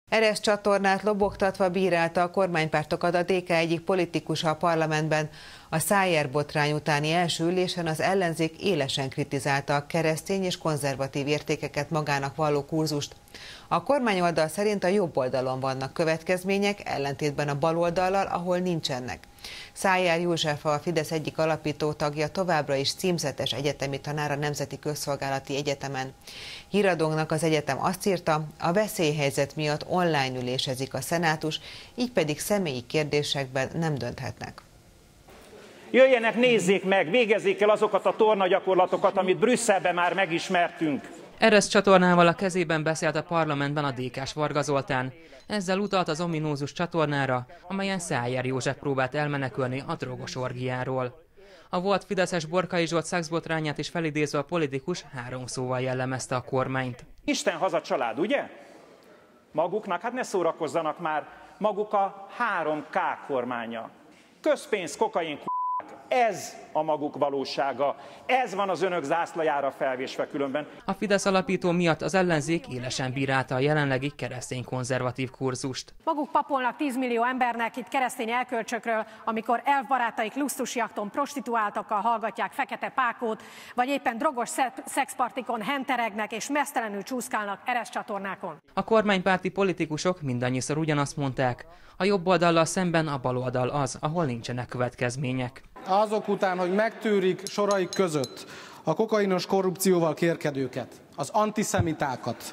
Eresz csatornát lobogtatva bírálta a kormánypártokat a DK egyik politikusa a parlamentben. A Szájer botrány utáni első ülésen az ellenzék élesen kritizálta a keresztény és konzervatív értékeket magának valló kurzust. A kormányoldal szerint a jobb oldalon vannak következmények, ellentétben a baloldallal, ahol nincsenek. Szájer József, a Fidesz egyik alapító tagja, továbbra is címzetes egyetemi tanár a Nemzeti Közszolgálati Egyetemen. Híradónknak az egyetem azt írta, a veszélyhelyzet miatt online ülésezik a szenátus, így pedig személyi kérdésekben nem dönthetnek. Jöjjenek, nézzék meg, végezzék el azokat a tornagyakorlatokat, amit Brüsszelben már megismertünk. Eresz csatornával a kezében beszélt a parlamentben a DK-s Varga Zoltán. Ezzel utalt az ominózus csatornára, amelyen Szájer József próbált elmenekülni a drogos orgiáról. A volt fideszes Borkai Zsolt szexbotrányát is felidézve a politikus 3 szóval jellemezte a kormányt. Isten haza család, ugye? Maguknak, hát ne szórakozzanak már, maguk a 3K kormánya. Közpénz, kokain, ez a maguk valósága, ez van az önök zászlajára felvésve különben. A Fidesz alapító miatt az ellenzék élesen bírálta a jelenlegi keresztény-konzervatív kurzust. Maguk papolnak 10 millió embernek itt keresztény elkölcsökről, amikor elfbarátaik luxusjachton prostituáltakkal hallgatják Fekete Pákót, vagy éppen drogos szexpartikon henteregnek és mesztelenül csúszkálnak Eresz csatornákon. A kormánypárti politikusok mindannyiszor ugyanazt mondták, a jobb oldallal szemben a baloldal az, ahol nincsenek következmények. Azok után, hogy megtűrik soraik között a kokainos korrupcióval kérkedőket, az antiszemitákat,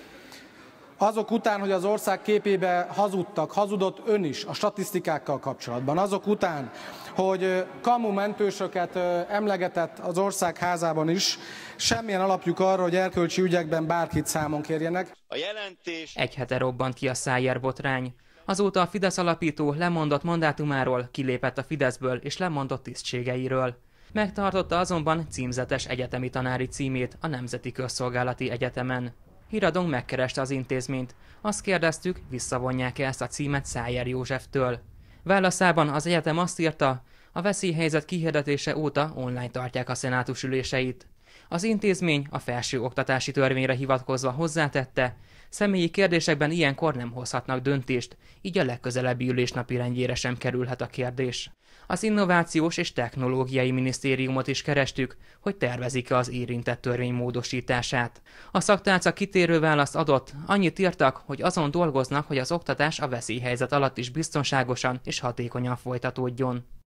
azok után, hogy az ország képébe hazudott ön is a statisztikákkal kapcsolatban, azok után, hogy kamumentősöket emlegetett az ország házában is, semmilyen alapjuk arra, hogy erkölcsi ügyekben bárkit számon kérjenek. Egy hete robbant ki a Szájer botrány. Azóta a Fidesz alapító lemondott mandátumáról, kilépett a Fideszből és lemondott tisztségeiről. Megtartotta azonban címzetes egyetemi tanári címét a Nemzeti Közszolgálati Egyetemen. Híradónk megkereste az intézményt. Azt kérdeztük, visszavonják-e ezt a címet Szájer Józseftől. Válaszában az egyetem azt írta, a veszélyhelyzet kihirdetése óta online tartják a szenátus üléseit. Az intézmény a felsőoktatási törvényre hivatkozva hozzátette, személyi kérdésekben ilyenkor nem hozhatnak döntést, így a legközelebbi ülés napirendjére sem kerülhet a kérdés. Az Innovációs és Technológiai Minisztériumot is kerestük, hogy tervezik-e az érintett törvény módosítását. A szaktálca kitérő választ adott, annyit írtak, hogy azon dolgoznak, hogy az oktatás a veszélyhelyzet alatt is biztonságosan és hatékonyan folytatódjon.